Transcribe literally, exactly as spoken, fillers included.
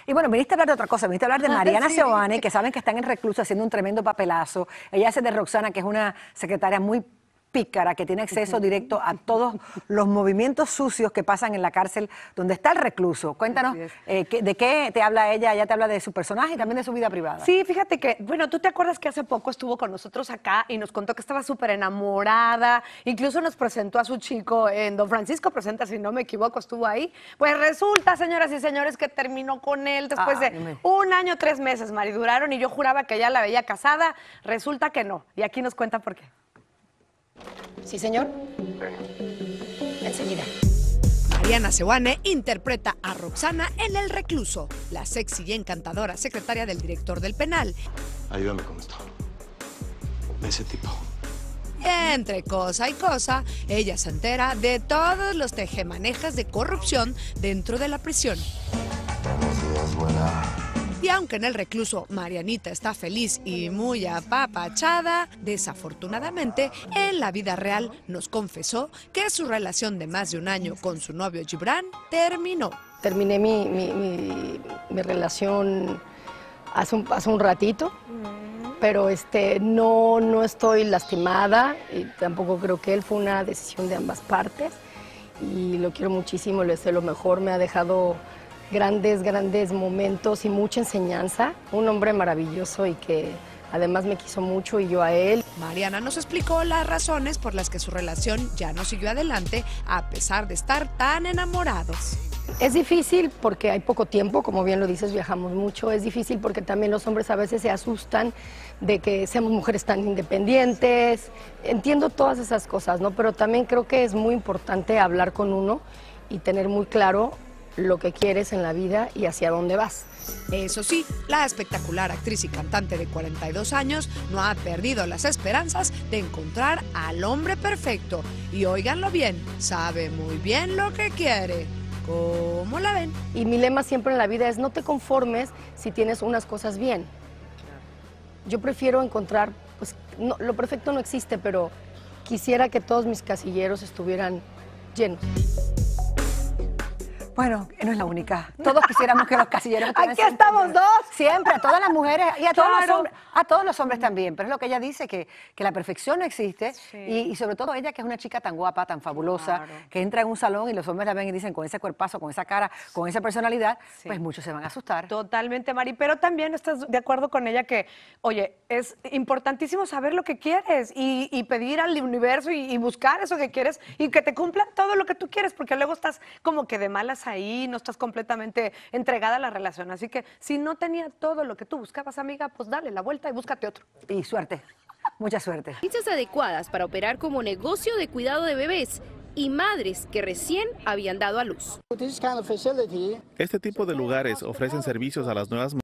Y bueno, viniste a hablar de otra cosa, viniste a hablar de Mariana Sí. Seoane, que saben que están en recluso haciendo un tremendo papelazo. Ella hace de Roxana, que es una secretaria muy pícara, que tiene acceso directo a todos los movimientos sucios que pasan en la cárcel donde está el recluso. Cuéntanos, eh, ¿qué- ¿de qué te habla ella? Ella te habla de su personaje y también de su vida privada. Sí, fíjate que, bueno, tú te acuerdas que hace poco estuvo con nosotros acá y nos contó que estaba súper enamorada, incluso nos presentó a su chico en Don Francisco Presenta, si no me equivoco, estuvo ahí. Pues resulta, señoras y señores, que terminó con él después Ay, de me- un año, tres meses, Mari, duraron, y yo juraba que ya la veía casada, resulta que no, y aquí nos cuenta por qué. Sí, señor. Enseguida. Mariana Seoane interpreta a Roxana en El Recluso, la sexy y encantadora secretaria del director del penal. Ayúdame con esto. Ese tipo. Entre cosa y cosa, ella se entera de todos los tejemanejas de corrupción dentro de la prisión. Buenos días, buena. Y aunque en El Recluso Marianita está feliz y muy apapachada, desafortunadamente en la vida real nos confesó que su relación de más de un año con su novio Gibran terminó. Terminé mi, mi, mi- mi relación hace un, hace un ratito, pero este, no, no estoy lastimada y tampoco creo que él, fue una decisión de ambas partes y lo quiero muchísimo, le deseo lo mejor, me ha dejado grandes, grandes momentos y mucha enseñanza, un hombre maravilloso y que además me quiso mucho y yo a él. Mariana nos explicó las razones por las que su relación ya no siguió adelante a pesar de estar tan enamorados. Es difícil porque hay poco tiempo, como bien lo dices, viajamos mucho. Es difícil porque también los hombres a veces se asustan de que seamos mujeres tan independientes. Entiendo todas esas cosas, ¿no? Pero también creo que es muy importante hablar con uno y tener muy claro lo que quieres en la vida y hacia dónde vas. Eso sí, la espectacular actriz y cantante de cuarenta y dos años no ha perdido las esperanzas de encontrar al hombre perfecto. Y óiganlo bien, sabe muy bien lo que quiere. ¿Cómo la ven? Y mi lema siempre en la vida es no te conformes si tienes unas cosas bien. Yo prefiero encontrar, pues no, lo perfecto no existe, pero quisiera que todos mis casilleros estuvieran llenos. Bueno, no es la única. Todos quisiéramos que los casilleros estuvieran Aquí siempre estamos llenos. dos. Siempre, a todas las mujeres y a todos los Claro. hombres, a todos los hombres también. Pero es lo que ella dice, que, que la perfección no existe. Y, y sobre todo ella, que es una chica tan guapa, tan fabulosa, Claro. que entra en un salón y los hombres la ven y dicen, con ese cuerpazo, con esa cara, con esa personalidad, Sí. pues muchos se van a asustar. Totalmente, Mari, pero también estás de acuerdo con ella que, oye, es importantísimo saber lo que quieres y, y pedir al universo y, y buscar eso que quieres y que te cumplan todo lo que tú quieres, porque luego estás como que de malas ahí, no estás completamente entregada a la relación. Así que si no tenía todo lo que tú buscabas, amiga, pues dale la vuelta y búscate otro. Y suerte, mucha suerte. Licencias adecuadas para operar como negocio de cuidado de bebés y madres que recién habían dado a luz. Este tipo de lugares ofrecen servicios a las nuevas